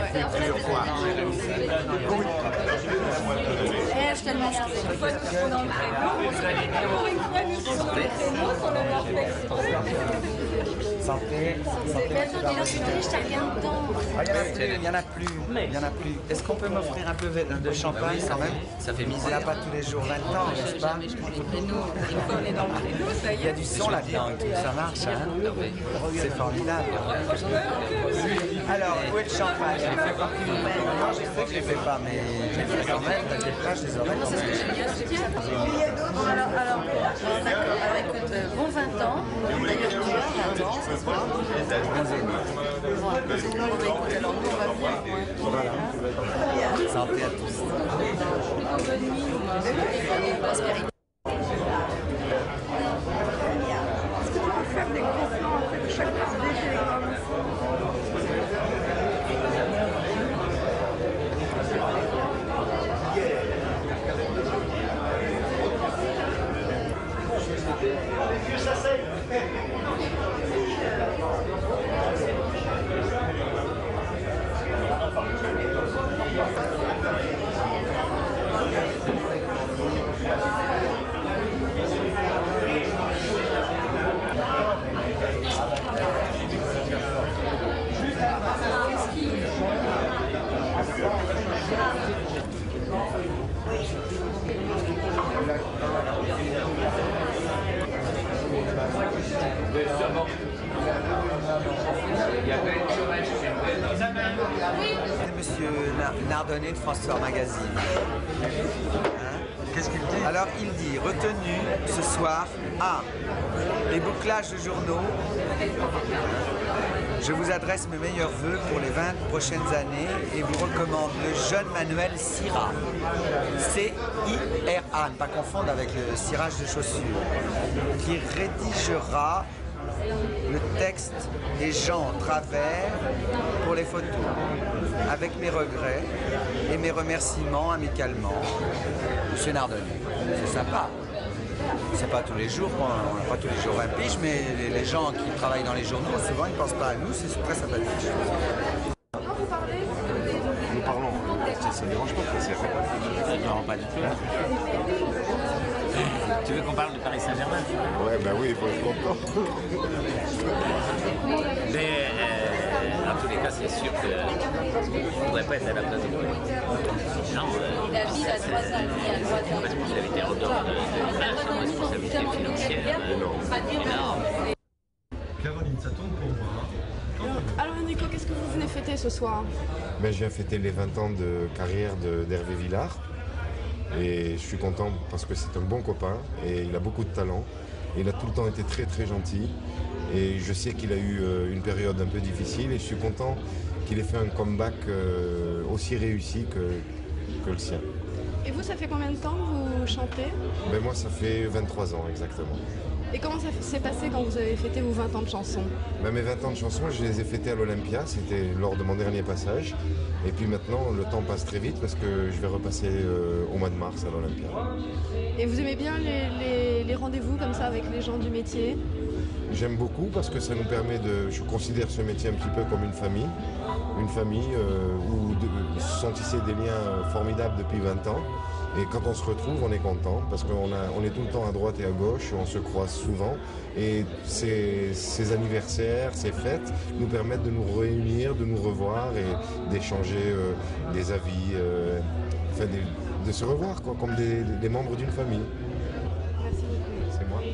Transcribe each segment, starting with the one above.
culture, quoi. Je tellement chanté. Santé. Il y en a plus. Est-ce qu'on peut m'offrir un peu de champagne quand même? Ça fait On misère. n'a pas tous les jours 20 ans, n'est-ce pas? Il y a du son là-dedans et tout, ça marche, hein? C'est formidable. Alors, où est le champagne? Non, je sais que je ne les fais pas, mais je les fais quand même, t'inquiète pas, je les aurai quand même. Alors, avec bon 20 ans, d'ailleurs, tu vois, 20 ans, ce soir. Alors, nous, on va venir pour un Santé à tous. prospérité. Monsieur Nardonnet de François Magazine. Qu'est-ce qu'il dit? Alors il dit, retenu ce soir, A. Les bouclages de journaux. Je vous adresse mes meilleurs vœux pour les 20 prochaines années et vous recommande le jeune Manuel Sira. C-I-R-A, ne pas confondre avec le cirage de chaussures, qui rédigera le texte des gens en travers pour les photos, avec mes regrets et mes remerciements amicalement. Monsieur Nardonnet, c'est sympa. C'est pas tous les jours, on n'a pas tous les jours 20 piges, mais les gens qui travaillent dans les journaux, souvent ils ne pensent pas à nous, c'est très sympathique. Nous parlons. Ça ne dérange pas de passer après. Non, pas du tout. Tu veux qu'on parle du Paris Saint-Germain? Ouais, bah oui, il faut être content. Mais en tous les cas, c'est sûr que je ne voudrais pas être à la place de Paris. Non, La vie a 3 ans, une responsabilité en dehors de l'image, une responsabilité financière énorme. Caroline, ça tombe pour moi. Alors Nico, qu'est-ce que vous venez fêter ce soir? Ben, je viens fêter les 20 ans de carrière d'Hervé Villard. Et je suis content parce que c'est un bon copain et il a beaucoup de talent. Et il a tout le temps été très très gentil. Et je sais qu'il a eu une période un peu difficile et je suis content qu'il ait fait un comeback aussi réussi que le sien. Et vous, ça fait combien de temps que vous chantez? Ben, moi, ça fait 23 ans exactement. Et comment ça s'est passé quand vous avez fêté vos 20 ans de chansons? Ben, mes 20 ans de chansons, je les ai fêtés à l'Olympia, c'était lors de mon dernier passage. Et puis maintenant, le temps passe très vite parce que je vais repasser au mois de mars à l'Olympia. Et vous aimez bien les rendez-vous comme ça avec les gens du métier? J'aime beaucoup parce que ça nous permet de... Je considère ce métier un petit peu comme une famille où se sont tissés des liens formidables depuis 20 ans. Et quand on se retrouve, on est content parce qu'on est tout le temps à droite et à gauche, on se croise souvent. Et ces anniversaires, ces fêtes nous permettent de nous réunir, de nous revoir et d'échanger des avis, de se revoir quoi, comme des membres d'une famille. Merci beaucoup. C'est moi.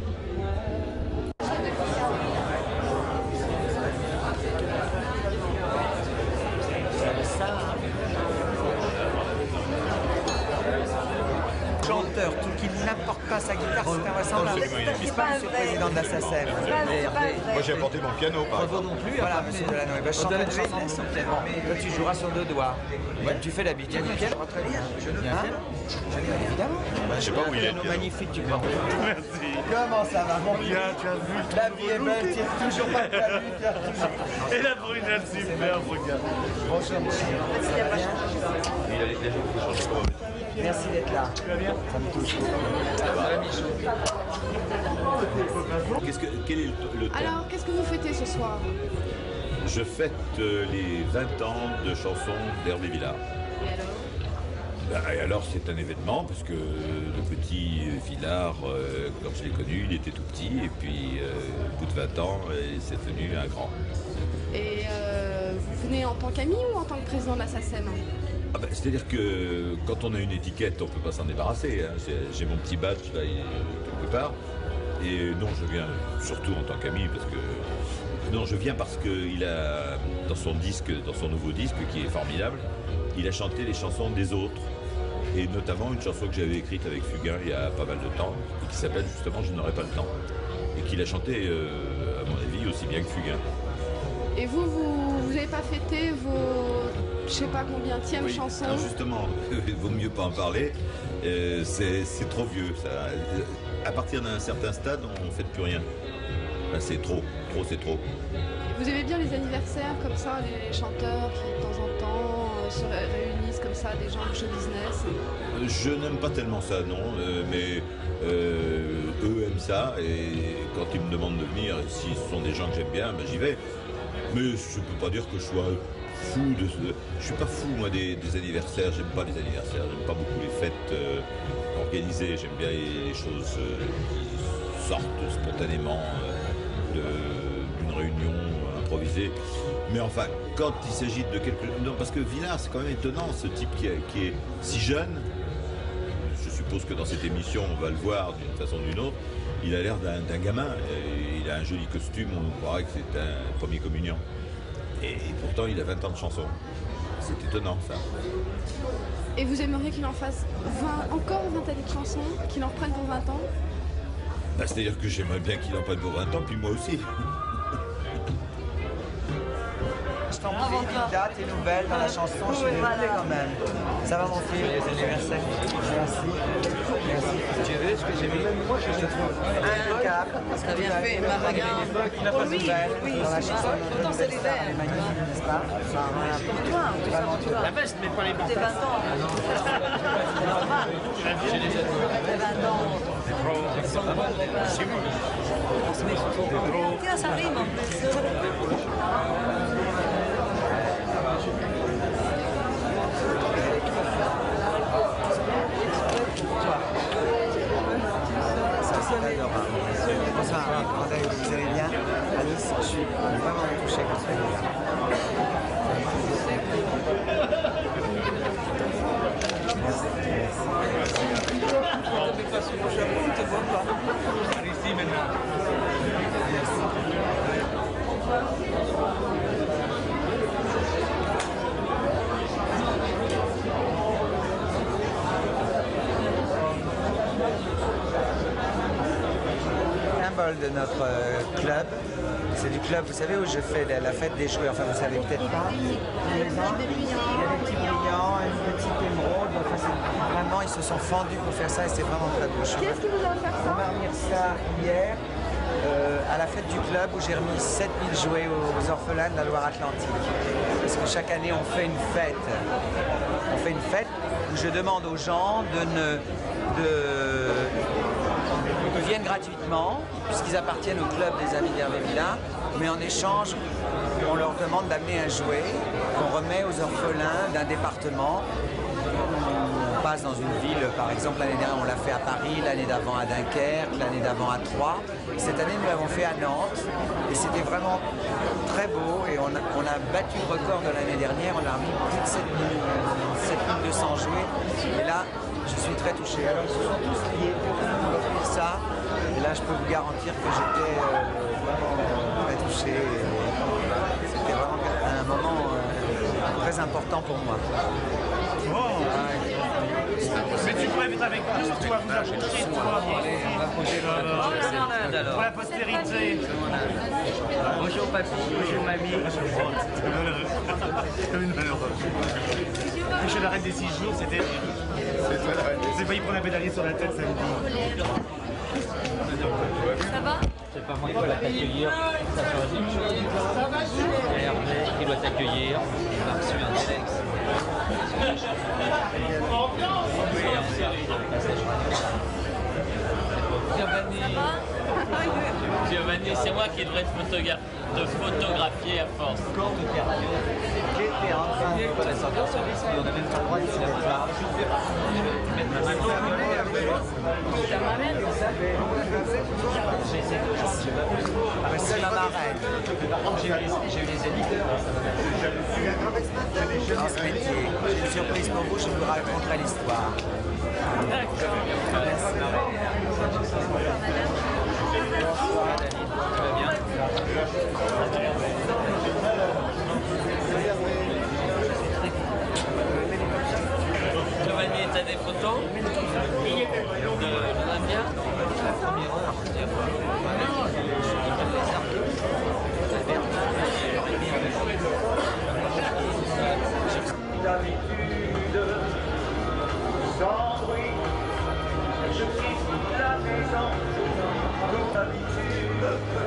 Chanteur, tout qui n'apporte pas sa guitare, c'est invraisemblable. C'est pas monsieur le président de la SACEM. Moi j'ai apporté mon piano par exemple. non plus. Voilà, monsieur Delanoë. Ben, je chante une chanson. Bon, toi tu joueras sur 2 doigts. Ouais, tu fais d'habitude. Du piano, très bien. Hein? Évidemment. Je sais pas où il est. Piano magnifique, tu prends. Merci. Comment ça va, mon Bien, tu as vu. La vie est belle, tire toujours pas de la vie, tire toujours. Et la brunette, super, regarde. Bonjour, monsieur. Ça va bien? Merci d'être là. Tu vas bien? Ça me touche. Quel est le thème? Alors, qu'est-ce que vous fêtez ce soir? Je fête les 20 ans de chansons d'Hervé Villard. Et alors c'est un événement parce que le petit Villard, quand je l'ai connu, il était tout petit et puis au bout de 20 ans, c'est devenu un grand. Et vous venez en tant qu'ami ou en tant que président de la SACEM? Ah ben, c'est-à-dire que quand on a une étiquette, on ne peut pas s'en débarrasser. Hein. J'ai mon petit badge là, quelque part. Et non, je viens surtout en tant qu'ami parce que... Non, je viens parce qu'il a, dans son disque, dans son nouveau disque, qui est formidable, il a chanté les chansons des autres. Et notamment une chanson que j'avais écrite avec Fugain il y a pas mal de temps, et qui s'appelle justement « Je n'aurai pas le temps ». Et qu'il a chanté, à mon avis, aussi bien que Fugain. Et vous n'avez pas fêté vos, je sais pas combienième chansons? Alors justement, il vaut mieux pas en parler, c'est trop vieux. Ça. À partir d'un certain stade, on ne fait plus rien. Enfin, c'est trop c'est trop. Vous aimez bien les anniversaires comme ça, les chanteurs qui de temps en temps se réunissent comme ça, des gens de show business? Je n'aime pas tellement ça, non, mais eux aiment ça et quand ils me demandent de venir, si ce sont des gens que j'aime bien, ben, j'y vais. Mais je ne peux pas dire que je sois fou de... Je suis pas fou, moi, des anniversaires. J'aime pas les anniversaires. J'aime pas beaucoup les fêtes organisées. J'aime bien les choses qui sortent spontanément d'une réunion improvisée. Mais enfin, quand il s'agit de quelque... Non, parce que Villard, c'est quand même étonnant, ce type qui est si jeune. Je suppose que dans cette émission, on va le voir d'une façon ou d'une autre. Il a l'air d'un gamin. Il a un joli costume, on croirait que c'est un premier communion. Et pourtant, il a 20 ans de chansons. C'est étonnant, ça. Et vous aimeriez qu'il en fasse encore 20 années de chansons, qu'il en reprenne pour 20 ans? Bah, c'est-à-dire que j'aimerais bien qu'il en prenne pour 20 ans, puis moi aussi. Je t'en prie, Linda, tes nouvelles dans la chanson, je suis désolée quand même. Ça va mon fils? Joyeux anniversaire. Merci. Merci. Tu as vu ce que j'ai vu? Moi, je te trouve impeccable. T'as bien fait, ma regarde. Pour lui, oui, dans la chanson. Pourtant, c'est l'hiver. C'est magnifique, n'est-ce pas? Pour toi, tout ça pour toi. La veste, mais pas les Tes 20 ans. C'est normal. Tes 20 ans. On se met sous ton dos. Tiens, ça rime en plus. C'est adorable. Bonsoir, vous allez bien? Alice, je suis vraiment touché que vous soyez là. Symbole de notre club, c'est du club, vous savez, où je fais la fête des jouets, enfin vous savez peut-être pas. Il y a des petits brillants, une petite émeraude, enfin, vraiment ils se sont fendus pour faire ça et c'est vraiment très beau. Qu'est-ce qui vous a offert On m'a remis ça hier à la fête du club où j'ai remis 7000 jouets aux orphelins de la Loire-Atlantique. Parce que chaque année on fait une fête. On fait une fête où je demande aux gens ils viennent gratuitement, puisqu'ils appartiennent au club des Amis d'Hervé Villard, mais en échange, on leur demande d'amener un jouet qu'on remet aux orphelins d'un département. On passe dans une ville, par exemple, l'année dernière, on l'a fait à Paris, l'année d'avant à Dunkerque, l'année d'avant à Troyes. Cette année, nous l'avons fait à Nantes, et c'était vraiment très beau, et on a battu le record de l'année dernière, on a remis plus de 7200 jouets, et là, je suis très touché. Alors, ils se sont tous liés pour nous offrir ça. Et là, je peux vous garantir que j'étais vraiment très touché. C'était vraiment un moment très important pour moi. Oh. Mais tu pourrais être avec nous, toi, vous approcher, toi. Pour la postérité. Bonjour papy, bonjour mamie. Je l'arrête des 6 jours, c'était... J'ai failli prendre un pédalier sur la tête samedi. Ça va? C'est pas moi qui dois t'accueillir. C'est Hervé qui doit t'accueillir. On a reçu un Telex. Giovanni. Giovanni, c'est moi qui devrais te photographier à force. J'étais en train de faire sortir service, mais on n'a même pas le droit de se mettre là. C'est la marraine. J'ai eu les éditeurs. Dans ce métier, j'ai une surprise pour vous, je vous raconterai l'histoire. Merci. Bonsoir Dani, tu vas bien? Giovanni, t'as des photos de Namia? La première heure, Sans bruit, je quitte la maison, comme d'habitude,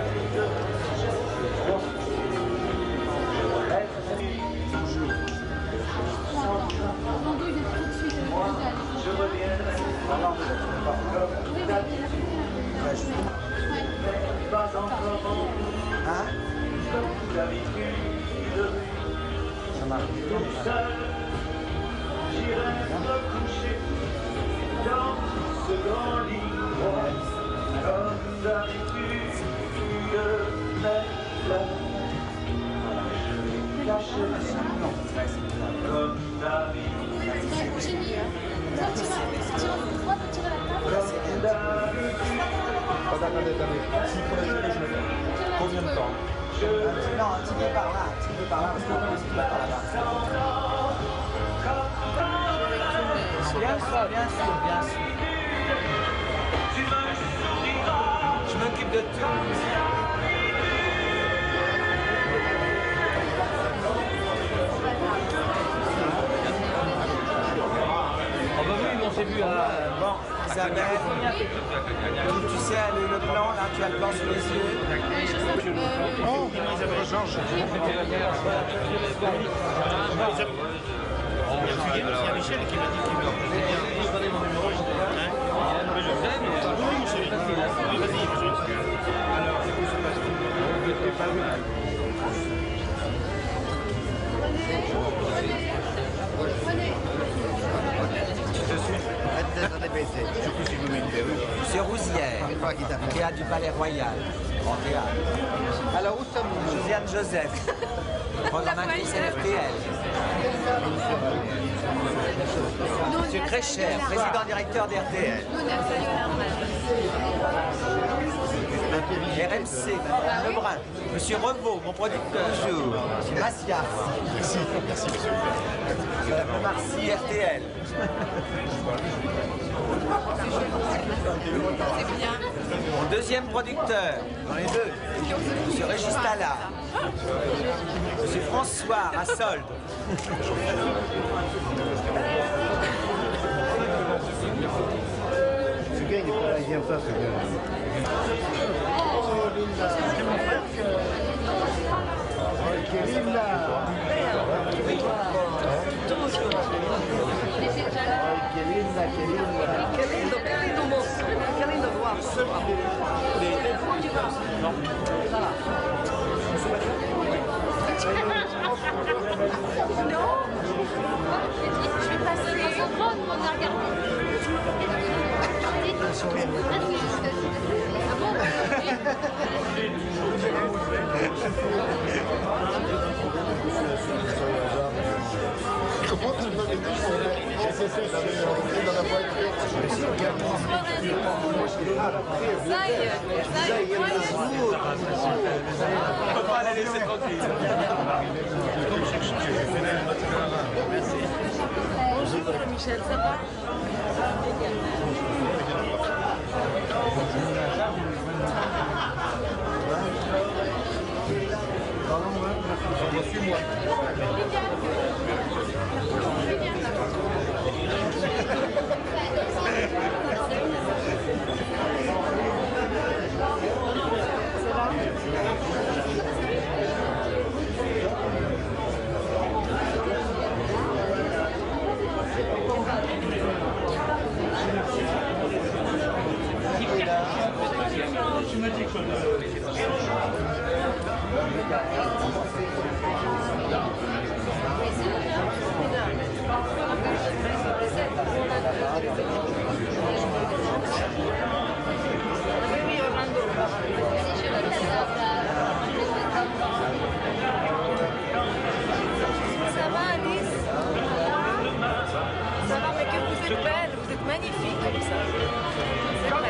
je reviendrai, comme d'habitude, pas encore, Hein? comme d'habitude, Ça marche. tout seul, j'irai me coucher dans ce grand lit, comme d'habitude, mais là, je cacherai, comme d'habitude, comme d'habitude, Combien de temps? Non, un petit peu par là, parce qu'on peut se mettre par là-bas. Bien sûr. Je m'occupe de tout. Oh bah oui, on s'est vu à... Bon, Isabelle, tu sais, le blanc, là, tu as le blanc sous les yeux. Oh, Isabelle Georges. Il y a Michel qui m'a dit qu'il me Prenez mon numéro, je sais, mais... Vas-y, alors, c'est quoi ce passeport? Monsieur Rousière, théâtre du Palais Royal, grand théâtre. Alors, où sommes-nous? Josiane Joseph, programmatrice à RTL. Monsieur Crécher, président-directeur d'RTL. RMC, Madame Lebrun. Monsieur Revaux, mon producteur. Bonjour. Monsieur Massias. Merci monsieur. Madame Marcy, RTL. Mon deuxième producteur, dans les deux, Monsieur Régis Tallard. Monsieur François à Solde. Ce gars, il est pas là, il vient pas, ce gars. C'est mon frère que... Kéline, là. Je vais passer dans un grand, on a regardé. Ah bon? Comment tu peux m'aider? C'est ça, dans la voiture. On ne peut pas la laisser tranquille. Bonjour Michel, ça va? Suis-moi. Tu me dis que Ça va, Alice? Ça va, mais que vous êtes belle, vous êtes magnifique comme ça. C'est vrai.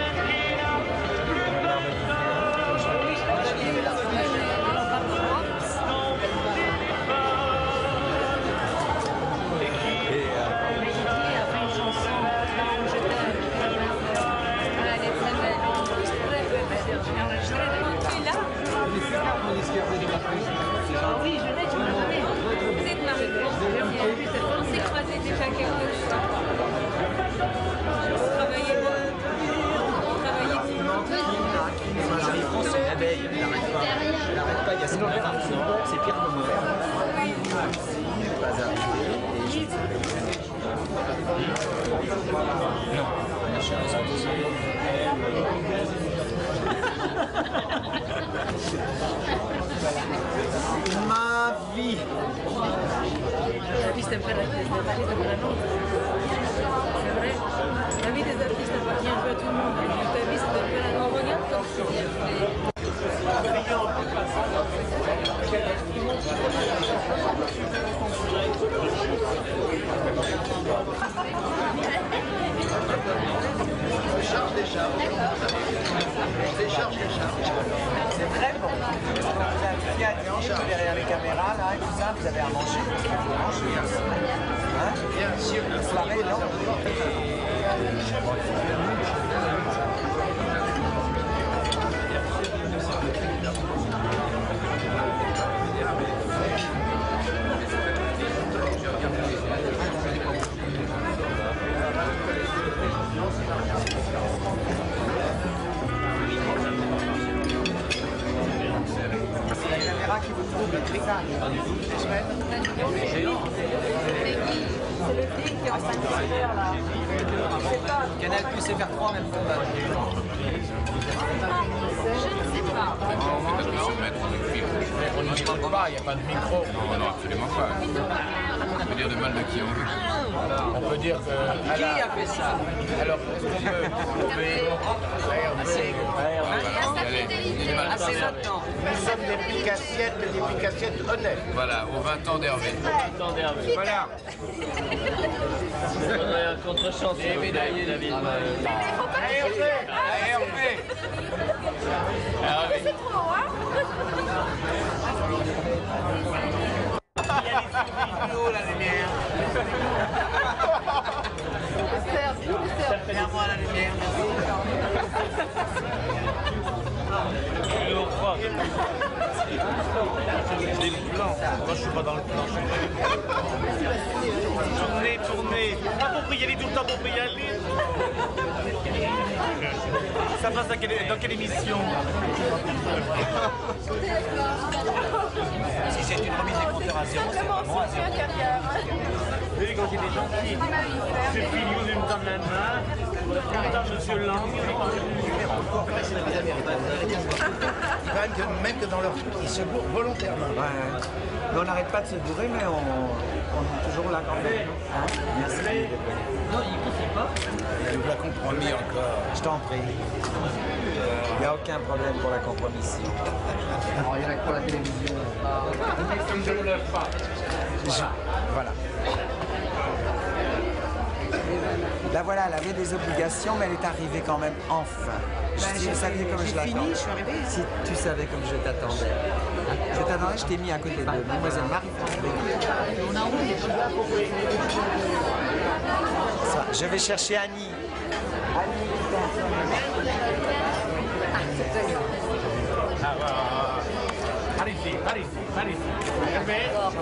Oui, je l'ai, tu m'as jamais. Vous êtes Marie-France, on s'est croisés déjà quelques fois. Vous travaillez Marie-France, c'est une abeille, elle n'arrête pas. Elle n'arrête pas, il y a son appartement, c'est pire que mauvais. Pas arrivé. Non, la chance ma vie. La vie, c'est un peu la nôtre. C'est vrai. La vie des artistes appartient un peu à tout le monde. Ta vie, c'est un peu la nôtre. Regarde comme c'est bien fait. Charge, décharge. Décharge, décharge. C'est très bon. Vous avez derrière les caméras, là, et tout ça, vous avez à manger. Hein? Bien sûr. Soirée, non? C'est la caméra qui vous trouve le tricard. C'est le film qui est en 5 heures là. Canal Plus FR3 même combat. Je ne sais pas. On n'y parle pas, il n'y a pas de micro. Non, non, absolument pas. On peut dire de mal de qui on veut. On peut dire que... Qui a fait ça? Alors, est-ce qu'on peut couper Assez maintenant. Nous sommes des picassiettes honnêtes. Voilà, aux 20 ans d'Hervé. Voilà. Un contre-champ, c'est médaillé, David. Hervé. C'est trop, hein? La lumière. Regarde-moi la lumière. Des plans. Moi, je suis pas dans le plan. Tournez. Ah, faut y aller tout le temps, faut y aller. Ça passe dans quelle émission? Si c'est une remise des compteurs à zéro, c'est vraiment à zéro. Oui, quand il est gentil. C'est Filio, il me donne la main. Monsieur Lang. Même que dans leur truc, ils se bourrent volontairement. Ouais. Mais on n'arrête pas de se bourrer, mais on est toujours là quand même. Hein? Merci. Non, il ne confie pas. Je vous la compromis encore. Je t'en prie. Il n'y a aucun problème pour la compromission. Alors, il y en a que pour la télévision. Je ne lève pas. Voilà. Là voilà, elle avait des obligations, mais elle est arrivée quand même enfin. Si tu savais comme je l'attendais. Si tu savais comme je t'attendais. Je t'attendais, je t'ai mis à côté de Mademoiselle Marie-France Béguet. Ça, je vais chercher Annie. Allez-y. Hervé.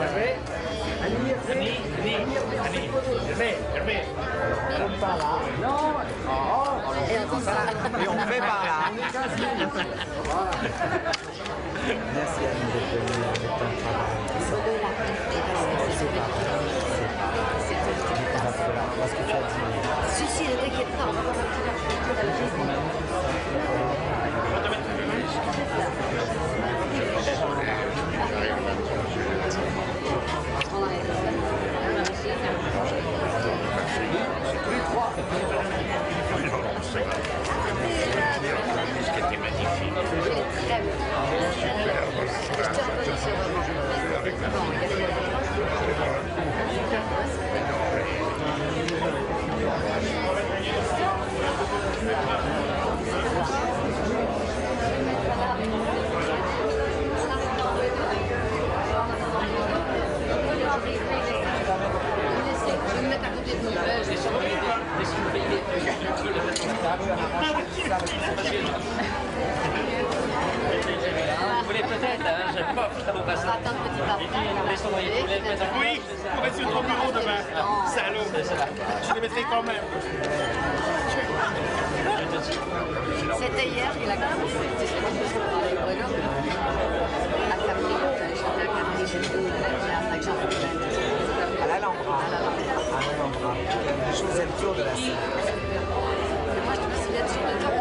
Et on fait par là. Merci Annie d'être venue avec ton travail. C'est pas vrai. Parce que tu as dit. Si, ne t'inquiète pas. magnifique. Très bien. Je te remercie je vais me mettre à côté de mon Vous voulez peut-être, hein, je pas au passage. attendre petit partage. Oui, pour être sur ton bureau demain. Salaud. Je les mettrai quand même. C'était hier, il a commencé. À l'Alhambra. À l'Alhambra. Je faisais le tour de la scène. Moi, je me souviens de